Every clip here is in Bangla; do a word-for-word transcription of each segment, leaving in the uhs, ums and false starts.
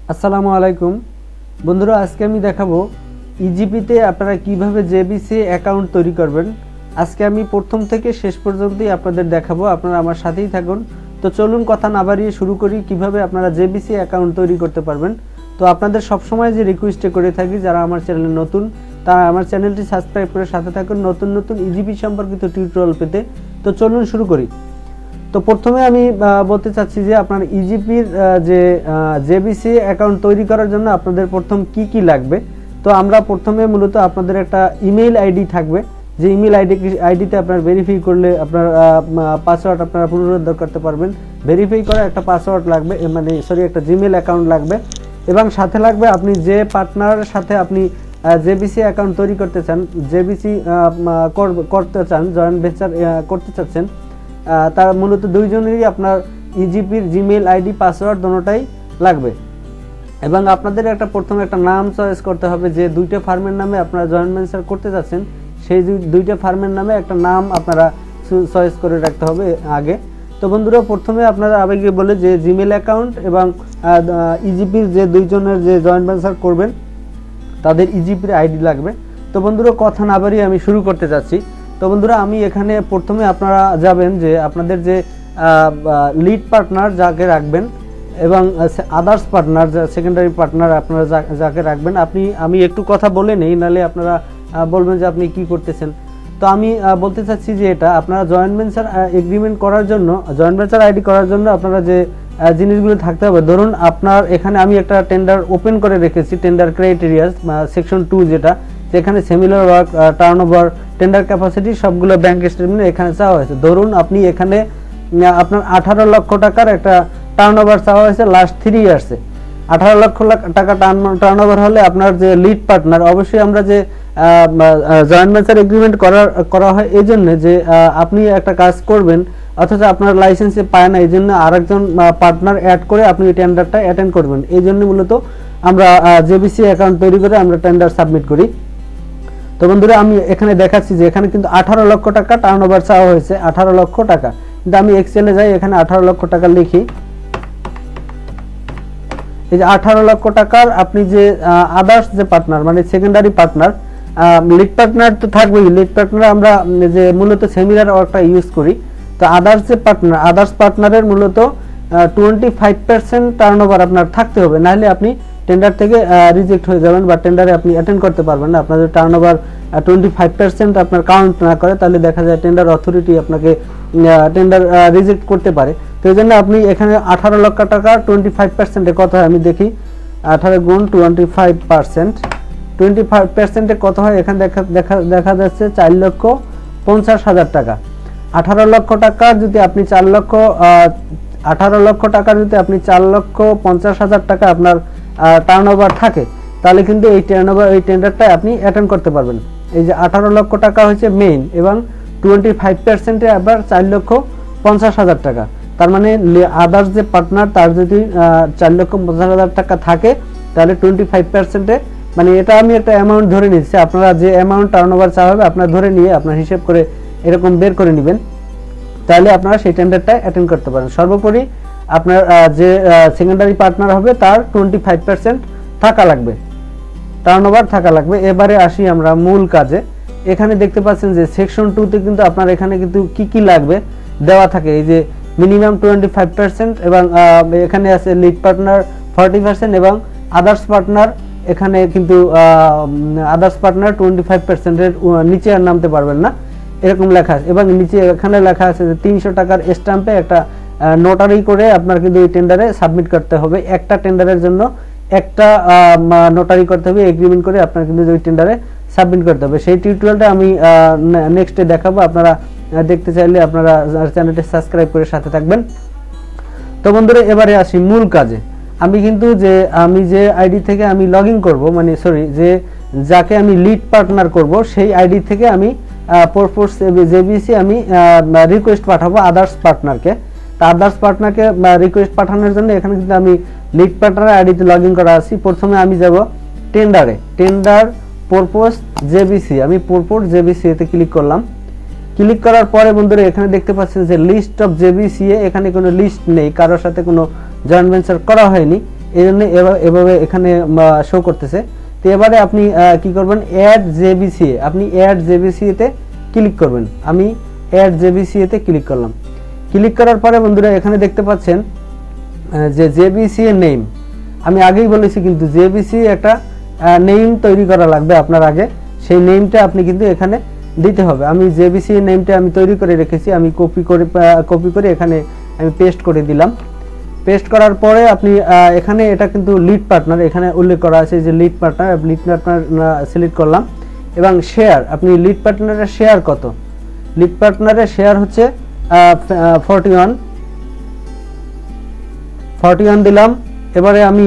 আসসালামু আলাইকুম বন্ধুরা, আজকে আমি দেখাবো ইজিপিতে আপনারা কিভাবে জেবিসি অ্যাকাউন্ট তৈরি করবেন। আজকে আমি প্রথম থেকে শেষ পর্যন্তই আপনাদের দেখাবো, আপনারা আমার সাথেই থাকুন। তো চলুন কথা না বাড়িয়ে শুরু করি কিভাবে আপনারা জেবিসি অ্যাকাউন্ট তৈরি করতে পারবেন। তো আপনাদের সবসময় যে রিকোয়েস্টে করে থাকি, যারা আমার চ্যানেলে নতুন তারা আমার চ্যানেলটি সাবস্ক্রাইব করে সাথে থাকুন নতুন নতুন ইজিপি সম্পর্কিত টিউটোরিয়াল পেতে। তো চলুন শুরু করি। তো প্রথমে আমি বলতে চাচ্ছি যে আপনার ইজিপির যে জেবিসি অ্যাকাউন্ট তৈরি করার জন্য আপনাদের প্রথম কি কি লাগবে। তো আমরা প্রথমে মূলত আপনাদের একটা ইমেইল আইডি থাকবে, যে ইমেইল আইডি আইডিতে আপনার ভেরিফাই করলে আপনার পাসওয়ার্ড আপনারা পুনরুদ্ধার করতে পারবেন। ভেরিফাই করা একটা পাসওয়ার্ড লাগবে, মানে সরি একটা জিমেইল অ্যাকাউন্ট লাগবে, এবং সাথে লাগবে আপনি যে পার্টনারের সাথে আপনি জেবিসি অ্যাকাউন্ট তৈরি করতে চান, জেবিসি করতে চান, জয়েন্ট ভেঞ্চার করতে চাচ্ছেন, তার মূলত দুইজনেরই আপনার ইজিপির জিমেইল আইডি পাসওয়ার্ড দুটোটাই লাগবে। এবং আপনাদের একটা প্রথমে একটা নাম চয়েস করতে হবে, যে দুইটা ফার্মের নামে আপনারা জয়েন্ট ভেঞ্চার করতে যাচ্ছেন সেই দুইটা ফার্মের নামে একটা নাম আপনারা চয়েস করে রাখতে হবে আগে। তো বন্ধুরা, প্রথমে আপনারা আবেগে বলে যে জিমেইল অ্যাকাউন্ট এবং ইজিপির যে দুইজনের যে জয়েন্ট ভেঞ্চার করবেন তাদের ইজিপির আইডি লাগবে। তো বন্ধুরা, কথা না বাড়িয়ে আমি শুরু করতে যাচ্ছি। তো বন্ধুরা, আমি এখানে প্রথমে আপনারা যাবেন যে আপনাদের যে লিড পার্টনার যাকে রাখবেন এবং আদার্স পার্টনার সেকেন্ডারি পার্টনার আপনারা যাকে রাখবেন, আপনি আমি একটু কথা বলে নেই, নাহলে আপনারা বলবেন যে আপনি কি করতেছেন। তো আমি বলতে চাচ্ছি যে এটা আপনারা জয়েন্ট ভেঞ্চার এগ্রিমেন্ট করার জন্য, জয়েন্ট ভেঞ্চার আইডি করার জন্য আপনারা যে জিনিসগুলো থাকতে হবে, ধরুন আপনার এখানে আমি একটা টেন্ডার ওপেন করে রেখেছি, টেন্ডার ক্রাইটেরিয়াস সেকশন টু, যেটা যেখানে similar work, turnover, tender capacity সবগুলো ব্যাংক স্টেটমেন্ট এখানে চাওয়া হয়েছে। ধরুন আপনি এখানে আপনার আঠারো লক্ষ টাকার একটা টার্নওভার চাওয়া হয়েছে লাস্ট থ্রি ইয়ার্সে। আঠারো লক্ষ টাকা টার্নওভার হলে আপনার যে লিড পার্টনার, অবশ্যই আমরা যে জয়েন্ট ভেঞ্চার এগ্রিমেন্ট করার করা হয় এই জন্য যে আপনি একটা কাজ করবেন অথচ আপনার লাইসেন্সে পায় না, এই জন্য আরেকজন পার্টনার অ্যাড করে আপনি টেন্ডারটা অ্যাটেন্ড করবেন। এই জন্য মূলত আমরা জেবিসি অ্যাকাউন্ট তৈরি করে আমরা টেন্ডার সাবমিট করি। তো বন্ধুরা, আমি এখানে দেখাচ্ছি যে এখানে কিন্তু আঠারো লক্ষ টাকা টার্নওভার চাওয়া হয়েছে, আঠারো লক্ষ টাকা। কিন্তু আমি এক্সেলে যাই, এখানে আঠারো লক্ষ টাকা লিখি। এই যে আঠারো লক্ষ টাকার আপনি যে আদার্স যে পার্টনার, মানে সেকেন্ডারি পার্টনার, লিড পার্টনার তো থাকবেই, লিড পার্টনার আমরা যে মূলত সেমিলার ওয়ার্কটা ইউজ করি। তো আদার্স যে পার্টনার, আদার্স পার্টনারের মূলত টোয়েন্টি ফাইভ পার্সেন্ট টার্নওভার আপনার থাকতে হবে, নাহলে আপনি টেন্ডার থেকে রিজেক্ট হয়ে যাবেন বা টেন্ডারে আপনি অ্যাটেন্ড করতে পারবেন না। আপনাদের টার্নওভার টোয়েন্টি ফাইভ পার্সেন্ট আপনার কাউন্ট না করে, তাহলে দেখা যায় টেন্ডার অথরিটি আপনাকে টেন্ডার রিজেক্ট করতে পারে। তো এই জন্য আপনি এখানে আঠারো লক্ষ টাকা টোয়েন্টি ফাইভ পার্সেন্টে কত হয় আমি দেখি, আঠারো গুণ twenty five percent, twenty five পার্সেন্টে কত হয় এখানে দেখা দেখা দেখা যাচ্ছে চার লক্ষ পঞ্চাশ হাজার টাকা। আঠারো লক্ষ টাকার যদি আপনি চার লক্ষ আঠারো লক্ষ টাকার যদি আপনি চার লক্ষ পঞ্চাশ হাজার টাকা আপনার টার্নওভার থাকে, তাহলে কিন্তু এই টার্নওভার এই টেন্ডারটা আপনি অ্যাটেন্ড করতে পারবেন। এই যে আঠারো লক্ষ টাকা হচ্ছে মেইন, এবং টোয়েন্টি ফাইভ পার্সেন্টে আবার চার লক্ষ পঞ্চাশ হাজার টাকা। তার মানে আদার্স যে পার্টনার তার যদি চার লক্ষ পঞ্চাশ হাজার টাকা থাকে, তাহলে টোয়েন্টি ফাইভ পার্সেন্টে, মানে এটা আমি একটা অ্যামাউন্ট ধরে নিচ্ছি, আপনারা যে অ্যামাউন্ট টার্নওভার চাওয়া হবে আপনারা ধরে নিয়ে আপনার হিসেব করে এরকম বের করে নেবেন, তাহলে আপনারা সেই টেন্ডারটা অ্যাটেন্ড করতে পারেন। সর্বোপরি আপনার যে সেকেন্ডারি পার্টনার হবে তার টোয়েন্টি ফাইভ পার্সেন্ট থাকা লাগবে, টার্নওভার থাকা লাগবে। এবারে আসি আমরা মূল কাজে। এখানে দেখতে পাচ্ছেন যে সেকশন টুতে কিন্তু আপনার এখানে কিন্তু কি কি লাগবে দেওয়া থাকে, এই যে মিনিমাম টোয়েন্টি ফাইভ পার্সেন্ট, এবং এখানে আছে লিড পার্টনার ফর্টি পার্সেন্ট, এবং আদার্স পার্টনার এখানে কিন্তু আদার্স পার্টনার টোয়েন্টি ফাইভ পার্সেন্টের নিচে আর নামতে পারবেন না, এরকম লেখা আছে। এবং নিচে এখানে লেখা আছে যে তিনশো টাকার স্ট্যাম্পে একটা নোটারি করে আপনার কিন্তু এই টেন্ডারে সাবমিট করতে হবে। একটা টেন্ডারের জন্য একটা নোটারি করতে হবে, এগ্রিমেন্ট করে আপনার কিন্তু ওই টেন্ডারে সাবমিট করতে হবে। সেই টিউটোরিয়ালটা আমি নেক্সটে দেখাবো, আপনারা দেখতে চাইলে আপনারা চ্যানেলটি সাবস্ক্রাইব করে সাথে থাকবেন। তো বন্ধুরা, এবারে আসি মূল কাজে। আমি কিন্তু যে আমি যে আইডি থেকে আমি লগ ইন করবো, মানে সরি যে যাকে আমি লিড পার্টনার করব, সেই আইডি থেকে আমি পারপোজ জেবিসি আমি রিকোয়েস্ট পাঠাবো আদার্স পার্টনারকে। তা আদার্স পার্টনারকে রিকোয়েস্ট পাঠানোর জন্য এখানে কিন্তু আমি লিড পার্টনার আইডিতে লগ ইন করা আছি। প্রথমে আমি যাব টেন্ডারে, টেন্ডার পারপোজ জেবিসি, আমি পারপোজ জেবিসি এতে ক্লিক করলাম। ক্লিক করার পরে বন্ধুরা এখানে দেখতে পাচ্ছেন যে লিস্ট অফ জেবিসি, এখানে কোনো লিস্ট নেই, কারোর সাথে কোনো জয়েন্ট ভেঞ্চার করা হয়নি। এই জন্য এভাবে এখানে শো করতেছে। তো এবারে আপনি কি করবেন, অ্যাড জেবিসিএ, আপনি অ্যাড জেবিসিএ তে ক্লিক করবেন। আমি অ্যাড জেবিসিএ তে ক্লিক করলাম। ক্লিক করার পরে বন্ধুরা এখানে দেখতে পাচ্ছেন যে জেবিসিএ নেম, আমি আগেই বলেছি কিন্তু জেবিসিএ একটা নেম তৈরি করা লাগবে আপনার আগে, সেই নেমটা আপনি কিন্তু এখানে দিতে হবে। আমি জেবিসিএ নেমটা আমি তৈরি করে রেখেছি, আমি কপি করে কপি করে এখানে আমি পেস্ট করে দিলাম। পেস্ট করার পরে আপনি এখানে এটা কিন্তু লিড পার্টনার এখানে উল্লেখ করা আছে যে lead partner, lead partner select করলাম এবং শেয়ার, আপনি লিড পার্টনারের শেয়ার কত, লিড পার্টনারের শেয়ার হচ্ছে ফর্টি ওয়ান ফর্টি ওয়ান দিলাম। এবারে আমি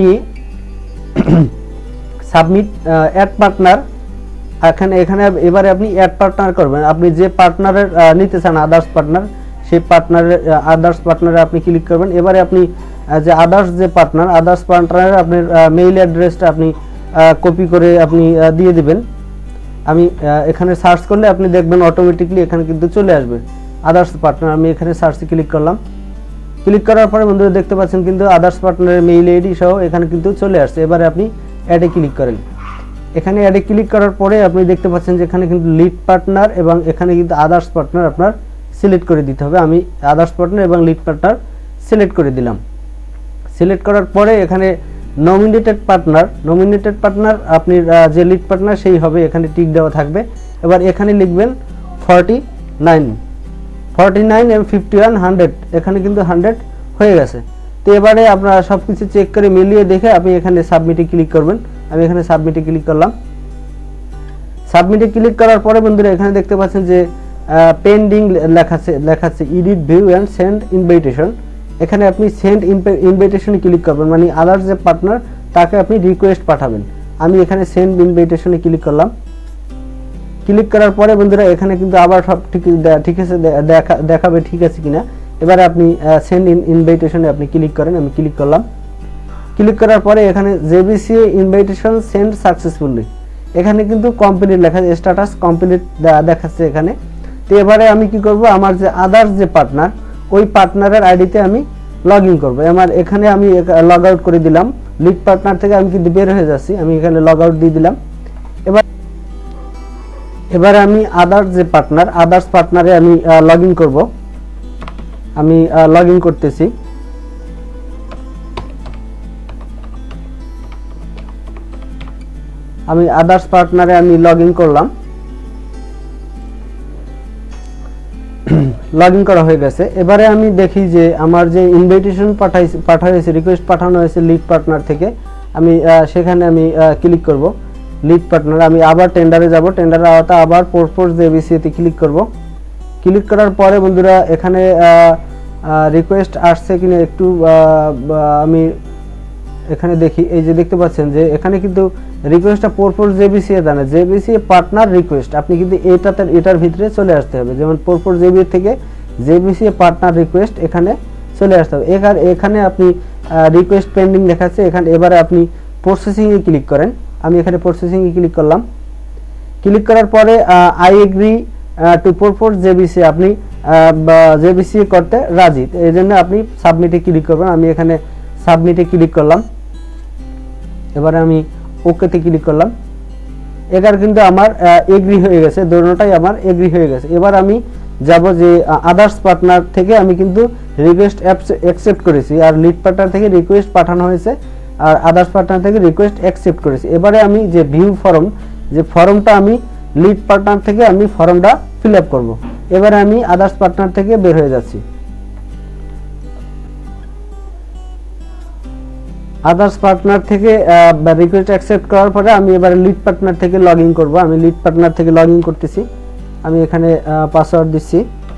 সাবমিট অ্যাড পার্টনার, এখানে এখানে এবারে আপনি অ্যাড পার্টনার করবেন, আপনি যে পার্টনারের নিতে চান আদার্স পার্টনার, সেই পার্টনারের আদার্স পার্টনারে আপনি ক্লিক করবেন। এবারে আপনি যে আদার্স যে পার্টনার আদার্স পার্টনারের আপনার মেইল অ্যাড্রেসটা আপনি কপি করে আপনি দিয়ে দিবেন। আমি এখানে সার্চ করলে আপনি দেখবেন অটোমেটিকলি এখানে কিন্তু চলে আসবে আদার্স পার্টনার। আমি এখানে সার্চে ক্লিক করলাম। ক্লিক করার পরে বন্ধুরা দেখতে পাচ্ছেন কিন্তু আদার্স পার্টনারের মেইল আইডি সহ এখানে কিন্তু চলে আসছে। এবারে আপনি অ্যাডে ক্লিক করেন। এখানে অ্যাডে ক্লিক করার পরে আপনি দেখতে পাচ্ছেন যে এখানে কিন্তু লিড পার্টনার এবং এখানে কিন্তু আদার্স পার্টনার আপনার সিলেক্ট করে দিতে হবে। আমি আদার্স পার্টনার এবং লিড পার্টনার সিলেক্ট করে দিলাম। সিলেক্ট করার পরে এখানে নমিনেটেড পার্টনার, নমিনেটেড পার্টনার আপনি যে লিড পার্টনার সেই হবে, এখানে টিক দেওয়া থাকবে। এবার এখানে লিখবেন ফর্টি নাইন ফর্টি নাইন এবং ফিফটি ওয়ান হান্ড্রেড, এখানে কিন্তু হান্ড্রেড হয়ে গেছে। তো এবারে আপনারা সব কিছু চেক করে মিলিয়ে দেখে আপনি এখানে সাবমিটে ক্লিক করবেন। আমি এখানে সাবমিটে ক্লিক করলাম। সাবমিটে ক্লিক করার পরে বন্ধুরা এখানে দেখতে পাচ্ছেন যে পেন্ডিং লেখাচ্ছে লেখাচ্ছে edit view and send invitation. এখানে আপনি সেন্ড ইনভাইটেশনে ক্লিক করবেন, মানে আদার্স যে পার্টনার তাকে আপনি রিকোয়েস্ট পাঠাবেন। আমি এখানে সেন্ড ইনভাইটেশনে ক্লিক করলাম। ক্লিক করার পরে বন্ধুরা এখানে কিন্তু আবার সব ঠিক ঠিক আছে দেখা দেখাবে ঠিক আছে কিনা। এবারে আপনি সেন্ড ইনভাইটেশনে আপনি ক্লিক করেন। আমি ক্লিক করলাম। ক্লিক করার পরে এখানে জেবিসিএ ইনভাইটেশন সেন্ড সাকসেসফুলি, এখানে কিন্তু কমপ্লিট লেখা স্ট্যাটাস কমপ্লিট দেখাচ্ছে এখানে। তো এবারে আমি কি করব, আমার যে আদার্স যে পার্টনার ওই পার্টনারের আইডিতে আমি লগ ইন করবো। আমার এখানে আমি লগ আউট করে দিলাম, লিড পার্টনার থেকে আমি কিন্তু বের হয়ে যাচ্ছি, আমি এখানে লগ আউট দিয়ে দিলাম। এবার এবারে আমি আদার্স যে পার্টনার আদার্স পার্টনারে আমি লগ ইন করবো। আমি লগ ইন করতেছি। আমি আদার্স পার্টনারে আমি লগ ইন করলাম। লগ ইন করা হয়ে গেছে। এবারে আমি দেখি যে আমার যে ইনভাইটেশন পাঠাইছে পাঠানো হয়েছে রিকোয়েস্ট পাঠানো হয়েছে লিড পার্টনার থেকে, আমি সেখানে আমি ক্লিক করব। লিড পার্টনার আমি আবার টেন্ডারে যাব, টেন্ডারের আওতা আবার পোর্টফোর্স জেবিসিতে ক্লিক করব। ক্লিক করার পরে বন্ধুরা এখানে রিকোয়েস্ট আসছে কিনা একটু আমি এখানে দেখি। এই যে দেখতে পাচ্ছেন যে এখানে কিন্তু রিকোয়েস্টটা পোর্টফোর্স জেবিসি এ দানা জেবিসি পার্টনার রিকোয়েস্ট, আপনি কিন্তু এটাতে এটার ভিতরে চলে আসতে হবে। যেমন পোর্টফোর্স জেবি থেকে জেবিসি পার্টনার রিকোয়েস্ট এখানে চলে আসতে হবে। এখানে এখানে আপনি রিকোয়েস্ট পেন্ডিং দেখাচ্ছে এখানে। এবারে আপনি প্রসেসিং এ ক্লিক করেন। আমি এখানে প্রসেসিং এ ক্লিক করলাম। ক্লিক করার পরে I agree to purpose JBC, আপনি জেবিসি করতে রাজি, এই জন্য আপনি সাবমিটে ক্লিক করবেন। আমি এখানে সাবমিটে ক্লিক করলাম। এবারে আমি ওকেতে ক্লিক করলাম। এবার কিন্তু আমার এগ্রি হয়ে গেছে, দোনোটাই আমার এগ্রি হয়ে গেছে। এবার আমি যাব যে আদার্স পার্টনার থেকে আমি কিন্তু রিকোয়েস্ট অ্যাকসেপ্ট করেছি, আর লিড পার্টনার থেকে রিকোয়েস্ট পাঠানো হয়েছে, আর আদার্স পার্টনার থেকে রিকোয়েস্ট অ্যাকসেপ্ট করেছি। এবারে আমি যে ভিউ ফর্ম, যে ফর্মটা আমি লিড পার্টনার থেকে আমি ফর্মটা ফিল আপ করবো। এবারে আমি আদার্স পার্টনার থেকে বের হয়ে যাচ্ছি। আদার্স পার্টনার থেকে রিকোয়েস্ট অ্যাকসেপ্ট করার পরে আমি এবারে লিড পার্টনার থেকে লগ ইন করবো। আমি লিড পার্টনার থেকে লগ ইন করতেছি। আমি এখানে পাসওয়ার্ড দিচ্ছি,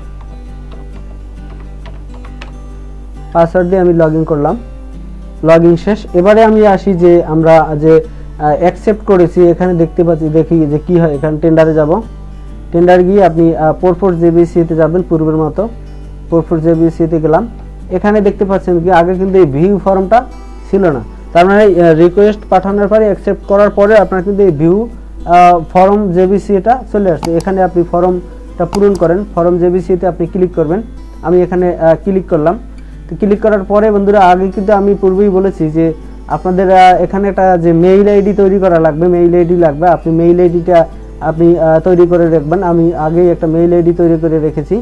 পাসওয়ার্ড দিয়ে আমি লগ ইন করলাম। লগ ইন শেষ। এবারে আমি আসি যে আমরা যে অ্যাকসেপ্ট করেছি, এখানে দেখতে পাচ্ছি দেখি যে কি হয়। এখানে টেন্ডারে যাব। টেন্ডার গিয়ে আপনি পোর্টফোর্স জেবিসিতে যাবেন পূর্বের মতো। পোর্টফোর্স জেবিসিতে গেলাম। এখানে দেখতে পাচ্ছেন কি আগে কিন্তু এই ভিউ ফর্মটা ছিল না, তার মানে রিকোয়েস্ট পাঠানোর পরে অ্যাকসেপ্ট করার পরে আপনার কিন্তু এই ভিউ ফর্ম জেবিসি এটা চলে আসছে। এখানে আপনি ফর্মটা পূরণ করেন, ফর্ম জেবিসিতে আপনি ক্লিক করবেন। আমি এখানে ক্লিক করলাম। তো ক্লিক করার পরে বন্ধুরা আগে কিন্তু আমি পূর্বেই বলেছি যে আপনাদের এখানে একটা যে মেইল আইডি তৈরি করা লাগবে, মেইল আইডি লাগবে। আপনি মেইল আইডিটা আপনি তৈরি করে রাখবেন। আমি আগেই একটা মেইল আইডি তৈরি করে রেখেছি,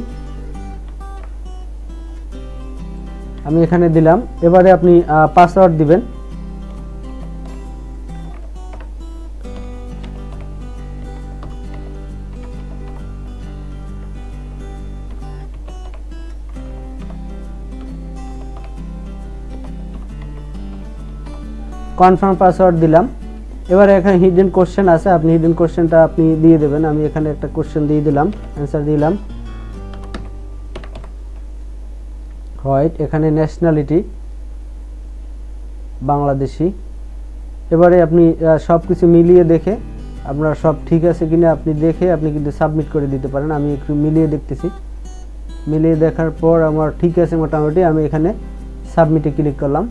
আমি এখানে দিলাম। এবারে আপনি পাসওয়ার্ড দিবেন। কনফার্ম পাসওয়ার্ড দিলাম। এবারে এখানে হিডেন কোশ্চেন আছে, আপনি হিডেন কোশ্চেনটা আপনি দিয়ে দেবেন। আমি এখানে একটা কোশ্চেন দিয়ে দিলাম, অ্যান্সার দিলাম হোয়াইট। এখানে ন্যাশনালিটি বাংলাদেশি। এবারে আপনি সব কিছু মিলিয়ে দেখে আপনার সব ঠিক আছে কিনা আপনি দেখে আপনি কিন্তু সাবমিট করে দিতে পারেন। আমি একটু মিলিয়ে দেখতেছি, মিলিয়ে দেখার পর আমার ঠিক আছে মোটামুটি। আমি এখানে সাবমিটে ক্লিক করলাম।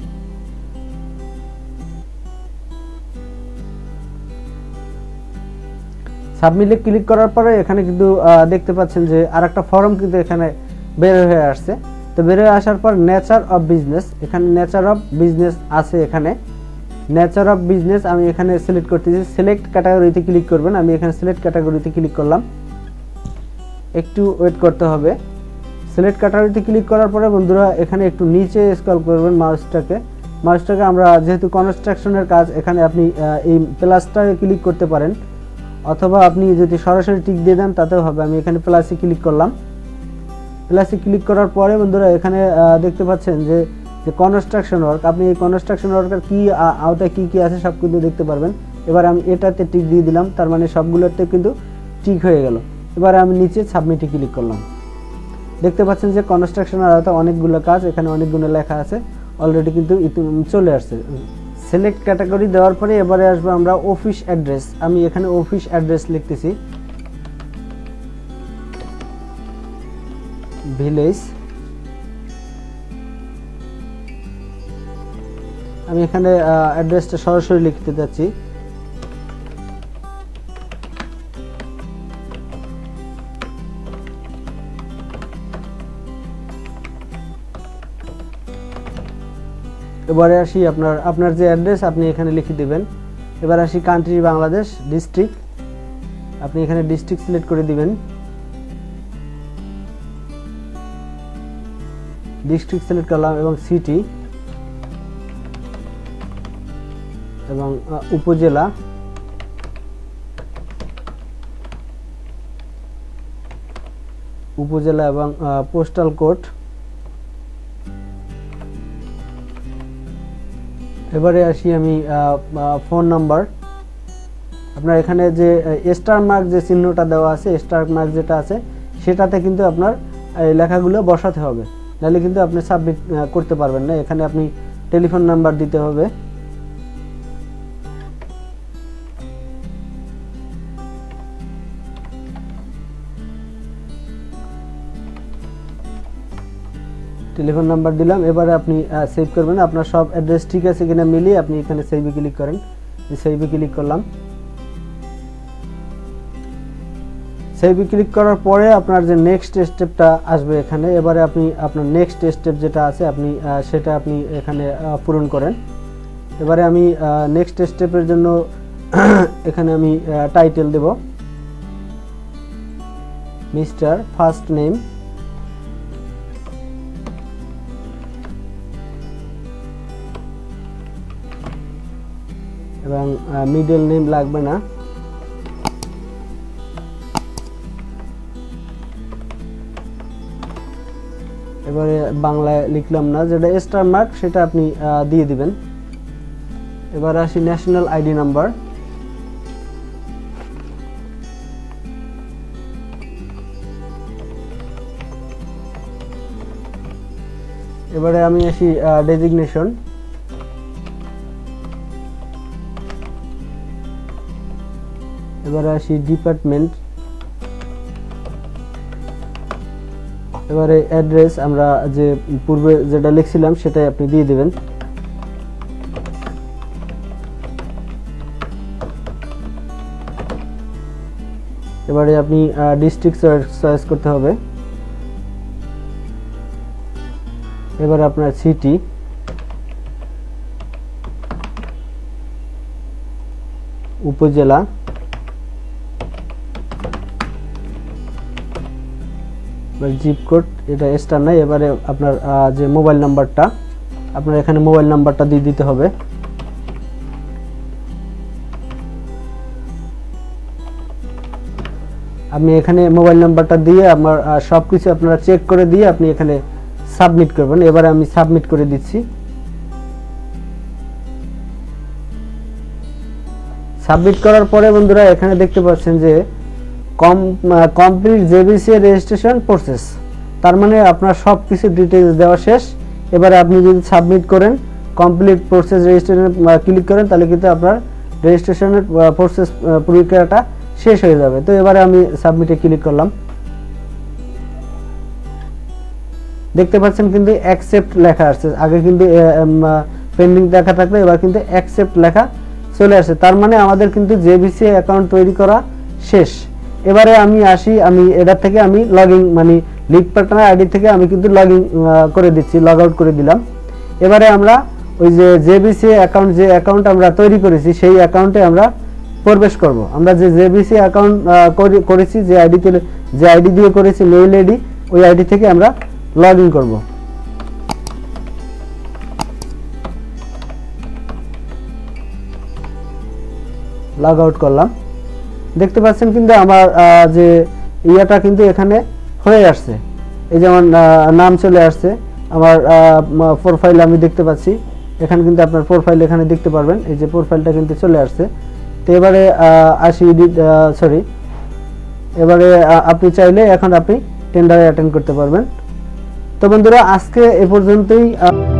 সাবমিটে ক্লিক করার পরে এখানে কিন্তু দেখতে পাচ্ছেন যে আরেকটা ফর্ম কিন্তু এখানে বের হয়ে আসছে। তো বের হয়ে আসার পর নেচার অফ বিজনেস, এখানে নেচার অফ বিজনেস আছে। এখানে নেচার অফ বিজনেস আমি এখানে সিলেক্ট করতেছি। সিলেক্ট ক্যাটাগরিতে ক্লিক করবেন। আমি এখানে সিলেক্ট ক্যাটাগরিতে ক্লিক করলাম, একটু ওয়েট করতে হবে। সিলেক্ট ক্যাটাগরিতে ক্লিক করার পরে বন্ধুরা এখানে একটু নিচে স্ক্রল করবেন মাউসটাকে। মাউসটাকে আমরা যেহেতু কনস্ট্রাকশনের কাজ, এখানে আপনি এই প্লাসটাকে ক্লিক করতে পারেন, অথবা আপনি যদি সরাসরি টিক দিয়ে দেন তাতেও হবে। আমি এখানে প্লাসে ক্লিক করলাম। প্লাসে ক্লিক করার পরে বন্ধুরা এখানে দেখতে পাচ্ছেন যে যে কনস্ট্রাকশন ওয়ার্ক, আপনি এই কনস্ট্রাকশন ওয়ার্কের কি আওতায় কি কি আছে সব কিন্তু দেখতে পারবেন। এবার আমি এটাতে টিক দিয়ে দিলাম, তার মানে সবগুলোতে কিন্তু টিক হয়ে গেল। এবার আমি নিচে সাবমিটে ক্লিক করলাম। দেখতে পাচ্ছেন যে কনস্ট্রাকশনের আওতায় অনেকগুলো কাজ, এখানে অনেকগুলো লেখা আছে, অলরেডি কিন্তু চলে আসছে। সিলেক্ট ক্যাটাগরি দেওয়ার পরে এবারে আসবো আমরা অফিস অ্যাড্রেস। আমি এখানে অফিস অ্যাড্রেস লিখতেছি, ভিলেজ। আমি এখানে অ্যাড্রেসটা সরাসরি লিখতে যাচ্ছি। এবারে আসি আপনার আপনার যে অ্যাড্রেস আপনি এখানে লিখে দিবেন। এবার আসি কান্ট্রি বাংলাদেশ, ডিস্ট্রিক্ট আপনি এখানে ডিস্ট্রিক্ট সিলেক্ট করে দিবেন। ডিস্ট্রিক্ট সিলেক্ট করলাম এবং সিটি এবং উপজেলা, উপজেলা এবং পোস্টাল কোড। এবারে আসি আমি ফোন নাম্বার। আপনার এখানে যে স্টার মার্ক যে চিহ্নটা দেওয়া আছে, স্টার মার্ক যেটা আছে সেটাতে কিন্তু আপনার এই লেখাগুলো বসাতে হবে, নাহলে কিন্তু আপনি সাবমিট করতে পারবেন না। এখানে আপনি টেলিফোন নাম্বার দিতে হবে। টেলিফোন নাম্বার দিলাম। এবারে আপনি সেভ করবেন। আপনার সব অ্যাড্রেস ঠিক আছে কিনা মিলিয়ে আপনি এখানে সেভে ক্লিক করেন। সেভে ক্লিক করলাম। সেভে ক্লিক করার পরে আপনার যে নেক্সট স্টেপটা আসবে এখানে, এবারে আপনি আপনার নেক্সট স্টেপ যেটা আছে আপনি সেটা আপনি এখানে পূরণ করেন। এবারে আমি নেক্সট স্টেপের জন্য এখানে আমি টাইটেল দেব মিস্টার, ফার্স্ট নেম এবং মিডল নেম লাগবে না। এবারে বাংলায় লিখলাম না, যেটা স্টার মার্ক সেটা আপনি দিয়ে দিবেন। এবার আসি ন্যাশনাল আইডি নাম্বার। এবারে আমি আসি ডেজিগনেশন। এবারে আসি ডিপার্টমেন্ট। এবারে অ্যাড্রেস আমরা যে পূর্বে যেটা লিখছিলাম সেটাই আপনি দিয়ে দিবেন। এবারে আপনি ডিস্ট্রিক্ট চয়েস করতে হবে। এবারে আপনার সিটি, উপজেলা জিপ কোড, এটা স্টার নাই। এবারে আপনার যে মোবাইল নাম্বারটা, আপনার এখানে মোবাইল নাম্বারটা দিয়ে দিতে হবে। আপনি এখানে মোবাইল নাম্বারটা দিয়ে আমার সব কিছু আপনারা চেক করে দিয়ে আপনি এখানে সাবমিট করবেন। এবারে আমি সাবমিট করে দিচ্ছি। সাবমিট করার পরে বন্ধুরা এখানে দেখতে পাচ্ছেন যে com complete JBC registration process, তার মানে আপনার সব কিছু ডিটেইলস দেওয়া শেষ। এবারে আপনি যদি সাবমিট করেন, কমপ্লিট প্রসেস রেজিস্ট্রেশন ক্লিক করেন, তাহলে কিন্তু আপনার রেজিস্ট্রেশনের প্রসেস প্রক্রিয়াটা শেষ হয়ে যাবে। তো এবারে আমি সাবমিটে ক্লিক করলাম। দেখতে পাচ্ছেন কিন্তু অ্যাকসেপ্ট লেখা আসছে, আগে কিন্তু পেন্ডিং লেখা থাকলে এবার কিন্তু অ্যাকসেপ্ট লেখা চলে আসে, তার মানে আমাদের কিন্তু জেবিসি অ্যাকাউন্ট তৈরি করা শেষ। এবারে আমি আসি, আমি এটার থেকে আমি লগইন মানে লিড পার্টনার আইডি থেকে আমি কিন্তু লগইন করে দিচ্ছি, লগ আউট করে দিলাম। এবারে আমরা ওই যে জেবিসি অ্যাকাউন্ট যে অ্যাকাউন্ট আমরা তৈরি করেছি সেই অ্যাকাউন্টে আমরা প্রবেশ করব। আমরা যে জেবিসি অ্যাকাউন্ট করেছি, যে আইডিতে যে আইডি দিয়ে করেছি মেইল আইডি, ওই আইডি থেকে আমরা লগ ইন করবো। লগ আউট করলাম। দেখতে পাচ্ছেন কিন্তু আমার যে ইয়াটা কিন্তু এখানে হয়ে আসছে, এই যেমন নাম চলে আসছে, আমার প্রোফাইল আমি দেখতে পাচ্ছি এখানে কিন্তু আপনার প্রোফাইল এখানে দেখতে পারবেন, এই যে প্রোফাইলটা কিন্তু চলে আসছে। তো এবারে আসি সরি এবারে আপনি চাইলে এখন আপনি টেন্ডারে অ্যাটেন্ড করতে পারবেন। তো বন্ধুরা আজকে এ পর্যন্তই।